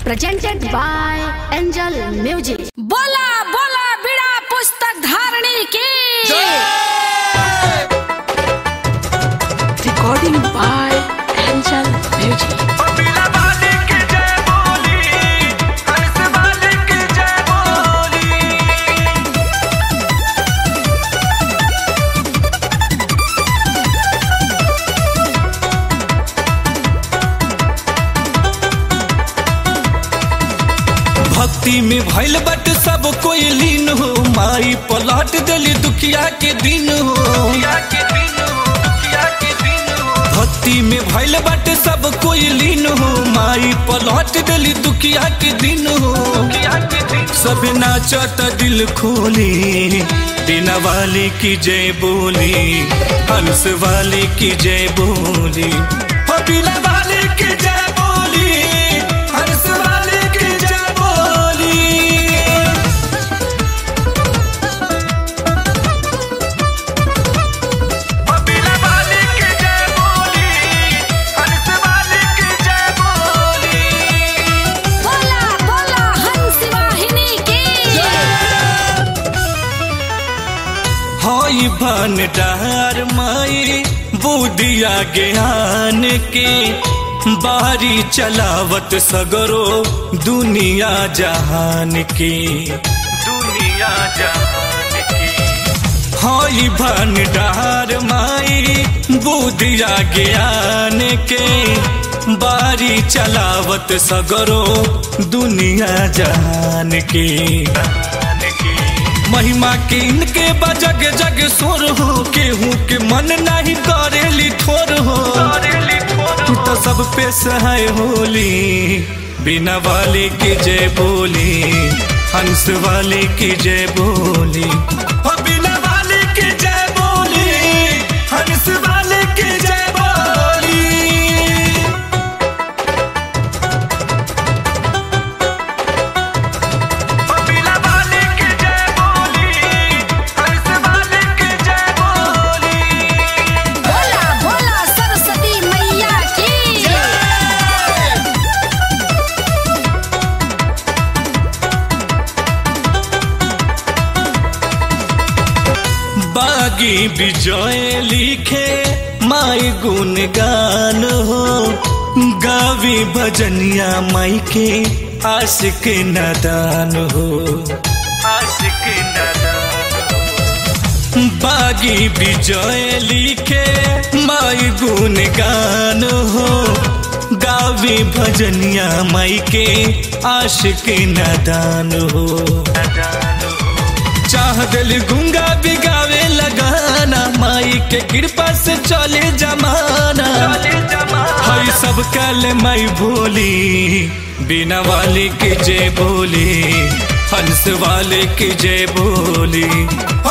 presented by Angel Music। बोला बोला बिड़ा पुस्तक धारणी की Recording by Angel Music। भक्ति में भइल बट सब कोई लीन हो, माई पलट दिली दुखिया के दिन हो। भक्ति में भइल बट सब कोई लीन हो, माई पलट दिली दुखिया के दिन हो। सब नाचत दिल खोली, बिना वाले की जय बोली, हंस वाले की जय बोली, बिना वाले की जय बोली, हंस वाले की जय बोली। बिना वाले की जय बोली, हंस वाले की जय बोली। बोला बोला हंस वाहिनी की होई भंडार माई बुधिया ज्ञान के, बारी चलावत सगरो दुनिया जहान की, दुनिया जहान की। होई भंडार माई बुधिया ज्ञान के, बारी चलावत सगरो दुनिया जहान की। महिमा के इनके बजग जग सोर हो, केहू के मन नहीं करेली थोर हो। तू तो सब पे सहाय होली, बिना वाले की जय बोली, हंस वाले की जय बोली, बिना वाले की जय बोली, हंस वाले की जय बोली। बोला बोला सरस्वती मैया की बागी विजय लिखे माई गुणगान हो, गावी भजनिया माई के आशिक नादान हो, आशिक नादान हो। बागी विजय लिखे माई गुणगान हो, गावी भजनिया माई के आशिक नादान हो। चाह दिल गुंगा बिगावे लगाना, माई के कृपा से चले जमाना। हई सब कल माई बोली, बिना वाले की जय बोली, हंस वाले की जय बोली।